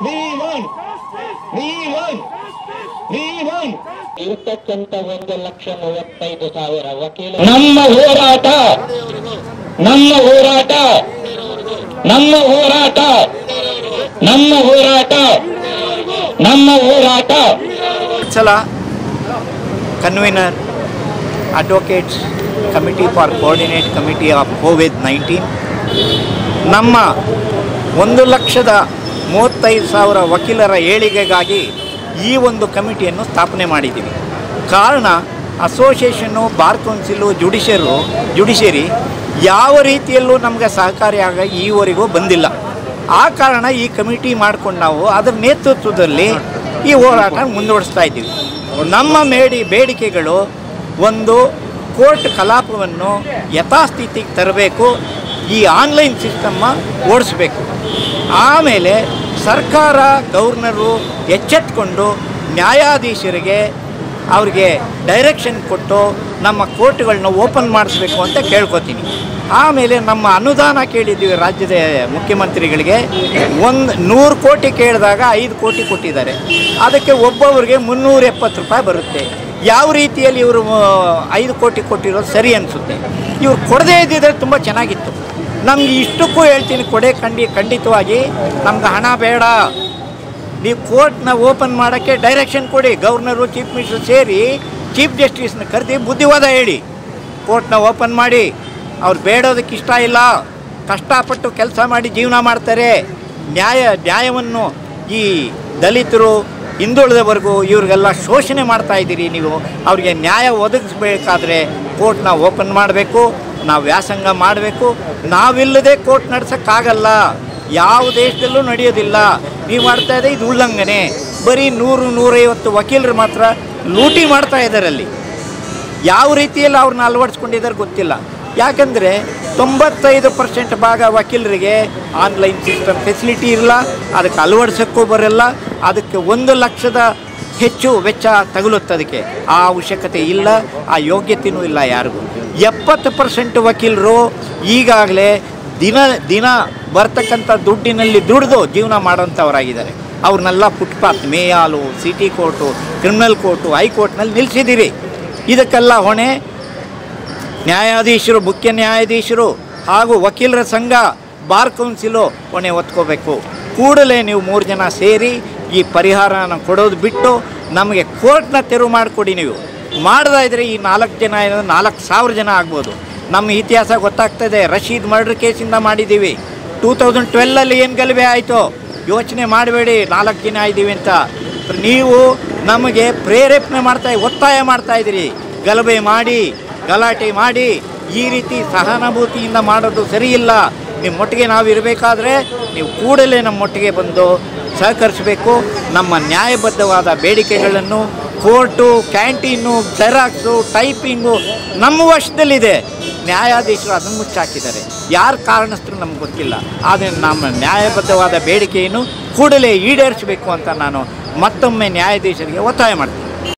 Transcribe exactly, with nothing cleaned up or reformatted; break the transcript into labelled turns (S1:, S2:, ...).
S1: ಇರ್ತಕ್ಕಂಥ ಒಂದು ಲಕ್ಷ ಮೂವತ್ತೈದು ಸಾವಿರ ವಕೀಲರು ನಮ್ಮ ಹೋರಾಟ ನಮ್ಮ ಹೋರಾಟ ನಮ್ಮ ಹೋರಾಟ ನಮ್ಮ ಹೋರಾಟ ನಮ್ಮ ಹೋರಾಟ
S2: ಚಲ convener advocates committee for coordinate committee of COVID nineteen ನಮ್ಮ ಒಂದು ಲಕ್ಷದ ಮೂವತ್ತೈದು ಸಾವಿರ ವಕೀಲರ ಏಳಿಗೆಗಾಗಿ ಈ ಒಂದು ಕಮಿಟಿಯನ್ನು ಸ್ಥಾಪನೆ ಮಾಡಿದ್ದೀವಿ. ಕಾರಣ association, bar council, judiciary judiciary ಯಾವ ರೀತಿಯಲ್ಲೂ ನಮಗೆ ಸಹಕಾರಿಯಾಗ ಈವರೆಗೂ ಬಂದಿಲ್ಲ. ಆ ಕಾರಣ ಈ ಕಮಿಟಿ ಮಾಡ್ಕೊಂಡು ನಾವು ಅದರ ನೇತೃತ್ವದಲ್ಲಿ ಈ ಹೋರಾಟ ಮುಂದುವರಿಸ್ತಾ ಇದ್ದೀವಿ. ನಮ್ಮ ಮೇಡಿ ಬೇಡಿಕೆಗಳು ಒಂದು, ಕೋರ್ಟ್ ಕಲಾಪವನ್ನು ಯಥಾಸ್ಥಿತಿಗೆ ತರಬೇಕು, ಈ ಆನ್ಲೈನ್ ಸಿಸ್ಟಮ್ಮ ಓಡಿಸ್ಬೇಕು. ಆಮೇಲೆ ಸರ್ಕಾರ ಗವರ್ನರು ಎಚ್ಚೆತ್ತುಕೊಂಡು ನ್ಯಾಯಾಧೀಶರಿಗೆ ಅವ್ರಿಗೆ ಡೈರೆಕ್ಷನ್ ಕೊಟ್ಟು ನಮ್ಮ ಕೋರ್ಟ್ಗಳನ್ನ ಓಪನ್ ಮಾಡಿಸ್ಬೇಕು ಅಂತ ಕೇಳ್ಕೊತೀನಿ. ಆಮೇಲೆ ನಮ್ಮ ಅನುದಾನ ಕೇಳಿದ್ದೀವಿ ರಾಜ್ಯದ ಮುಖ್ಯಮಂತ್ರಿಗಳಿಗೆ. ಒಂದು ನೂರು ಕೋಟಿ ಕೇಳಿದಾಗ ಐದು ಕೋಟಿ ಕೊಟ್ಟಿದ್ದಾರೆ. ಅದಕ್ಕೆ ಒಬ್ಬೊಬ್ಬರಿಗೆ ಮುನ್ನೂರ ಎಪ್ಪತ್ತು ರೂಪಾಯಿ ಬರುತ್ತೆ. ಯಾವ ರೀತಿಯಲ್ಲಿ ಇವರು ಐದು ಕೋಟಿ ಕೊಟ್ಟಿರೋದು ಸರಿ ಅನಿಸುತ್ತೆ. ಇವ್ರು ಕೊಡದೇ ಇದ್ದಿದ್ರೆ ತುಂಬ ಚೆನ್ನಾಗಿತ್ತು. ನಮ್ಗೆ ಇಷ್ಟಕ್ಕೂ ಹೇಳ್ತೀನಿ, ಕೊಡೆ ಖಂಡಿ ಖಂಡಿತವಾಗಿ ನಮ್ಗೆ ಹಣ ಬೇಡ, ನೀವು ಕೋರ್ಟ್ನ ಓಪನ್ ಮಾಡೋಕ್ಕೆ ಡೈರೆಕ್ಷನ್ ಕೊಡಿ. ಗವರ್ನರು, ಚೀಫ್ ಮಿನಿಸ್ಟರ್ ಸೇರಿ ಚೀಫ್ ಜಸ್ಟಿಸ್ನ ಕರೆದಿ ಬುದ್ಧಿವಾದ ಹೇಳಿ, ಕೋರ್ಟ್ನ ಓಪನ್ ಮಾಡಿ. ಅವ್ರು ಬೇಡೋದಕ್ಕೆ ಇಷ್ಟ ಇಲ್ಲ, ಕಷ್ಟಪಟ್ಟು ಕೆಲಸ ಮಾಡಿ ಜೀವನ ಮಾಡ್ತಾರೆ. ನ್ಯಾಯ ನ್ಯಾಯವನ್ನು ಈ ದಲಿತರು, ಹಿಂದುಳಿದವರೆಗೂ ಇವ್ರಿಗೆಲ್ಲ ಶೋಷಣೆ ಮಾಡ್ತಾಯಿದ್ದೀರಿ ನೀವು. ಅವ್ರಿಗೆ ನ್ಯಾಯ ಒದಗಿಸ್ಬೇಕಾದ್ರೆ ಕೋರ್ಟ್ನ ಓಪನ್ ಮಾಡಬೇಕು, ನಾವು ವ್ಯಾಸಂಗ ಮಾಡಬೇಕು. ನಾವಿಲ್ಲದೆ ಕೋರ್ಟ್ ನಡೆಸೋಕ್ಕಾಗಲ್ಲ, ಯಾವ ದೇಶದಲ್ಲೂ ನಡೆಯೋದಿಲ್ಲ. ನೀವು ಮಾಡ್ತಾ ಇದೆ ಇದು ಉಲ್ಲಂಘನೆ. ಬರೀ ನೂರು ನೂರೈವತ್ತು ವಕೀಲರು ಮಾತ್ರ ಲೂಟಿ ಮಾಡ್ತಾ ಇದ್ದಾರೆ. ಅಲ್ಲಿ ಯಾವ ರೀತಿಯಲ್ಲಿ ಅವ್ರನ್ನ ಅಳವಡಿಸ್ಕೊಂಡಿದ್ದಾರೆ ಗೊತ್ತಿಲ್ಲ. ಯಾಕಂದರೆ ತೊಂಬತ್ತೈದು ಪರ್ಸೆಂಟ್ ಭಾಗ ವಕೀಲರಿಗೆ ಆನ್ಲೈನ್ ಸಿಸ್ಟಮ್ ಫೆಸಿಲಿಟಿ ಇರಲ್ಲ, ಅದಕ್ಕೆ ಅಳವಡಿಸೋಕ್ಕೂ ಬರಲ್ಲ. ಅದಕ್ಕೆ ಒಂದು ಲಕ್ಷದ ಹೆಚ್ಚು ವೆಚ್ಚ ತಗುಲುತ್ತದಕ್ಕೆ. ಆ ಅವಶ್ಯಕತೆ ಇಲ್ಲ, ಆ ಯೋಗ್ಯತೆಯೂ ಇಲ್ಲ ಯಾರಿಗೂ. ಎಪ್ಪತ್ತು ಪರ್ಸೆಂಟ್ ವಕೀಲರು ಈಗಾಗಲೇ ದಿನ ದಿನ ಬರ್ತಕ್ಕಂಥ ದುಡ್ಡಿನಲ್ಲಿ ದುಡಿದು ಜೀವನ ಮಾಡೋಂಥವರಾಗಿದ್ದಾರೆ. ಅವ್ರನ್ನೆಲ್ಲ ಫುಟ್ಪಾತ್, ಮೇಯಾಲು, ಸಿಟಿ ಕೋರ್ಟು, ಕ್ರಿಮಿನಲ್ ಕೋರ್ಟು, ಹೈಕೋರ್ಟ್ನಲ್ಲಿ ನಿಲ್ಲಿಸಿದ್ದೀರಿ. ಇದಕ್ಕೆಲ್ಲ ಹೊಣೆ ನ್ಯಾಯಾಧೀಶರು, ಮುಖ್ಯ ನ್ಯಾಯಾಧೀಶರು ಹಾಗೂ ವಕೀಲರ ಸಂಘ, ಬಾರ್ ಕೌನ್ಸಿಲು ಹೊಣೆ ಹೊತ್ಕೋಬೇಕು. ಕೂಡಲೇ ನೀವು ಮೂರು ಜನ ಸೇರಿ ಈ ಪರಿಹಾರನ ಕೊಡೋದು ಬಿಟ್ಟು ನಮಗೆ ಕೋರ್ಟ್ನ ತೆರವು ಮಾಡಿಕೊಡಿ. ನೀವು ಮಾಡ್ತಾ ಇದ್ರೆ ಈ ನಾಲ್ಕು ಜನ ನಾಲ್ಕು ಸಾವಿರ ಜನ ಆಗ್ಬೋದು. ನಮ್ಮ ಇತಿಹಾಸ ಗೊತ್ತಾಗ್ತದೆ. ರಶೀದ್ ಮರ್ಡರ್ ಕೇಸಿಂದ ಮಾಡಿದ್ದೀವಿ. ಟೂ ತೌಸಂಡ್ ಟ್ವೆಲ್ಲಲ್ಲಿ ಏನು ಗಲಭೆ ಆಯಿತು ಯೋಚನೆ ಮಾಡಬೇಡಿ, ನಾಲ್ಕು ಜನ ಇದ್ದೀವಿ ಅಂತ. ನೀವು ನಮಗೆ ಪ್ರೇರೇಪಣೆ ಮಾಡ್ತಾ ಒತ್ತಾಯ ಮಾಡ್ತಾಯಿದ್ದೀರಿ. ಗಲಭೆ ಮಾಡಿ, ಗಲಾಟೆ ಮಾಡಿ, ಈ ರೀತಿ ಸಹಾನುಭೂತಿಯಿಂದ ಮಾಡೋದು ಸರಿಯಿಲ್ಲ. ನಿಮ್ಮೊಟ್ಟಿಗೆ ನಾವು ಇರಬೇಕಾದ್ರೆ ನೀವು ಕೂಡಲೇ ನಮ್ಮೊಟ್ಟಿಗೆ ಬಂದು ಸಹಕರಿಸಬೇಕು. ನಮ್ಮ ನ್ಯಾಯಬದ್ಧವಾದ ಬೇಡಿಕೆಗಳನ್ನು ಕೋರ್ಟು, ಕ್ಯಾಂಟೀನು, ಜೆರಾಕ್ಸು, ಟೈಪಿಂಗು ನಮ್ಮ ವಶದಲ್ಲಿದೆ. ನ್ಯಾಯಾಧೀಶರು ಅದನ್ನು ಮುಚ್ಚಾಕಿದ್ದಾರೆ. ಯಾರು ಕಾರಣಸ್ಥರು ನಮ್ಗೆ ಗೊತ್ತಿಲ್ಲ. ಆದರೆ ನಮ್ಮ ನ್ಯಾಯಬದ್ಧವಾದ ಬೇಡಿಕೆಯನ್ನು ಕೂಡಲೇ ಈಡೇರಿಸಬೇಕು ಅಂತ ನಾನು ಮತ್ತೊಮ್ಮೆ ನ್ಯಾಯಾಧೀಶರಿಗೆ ಒತ್ತಾಯ ಮಾಡ್ತೀನಿ.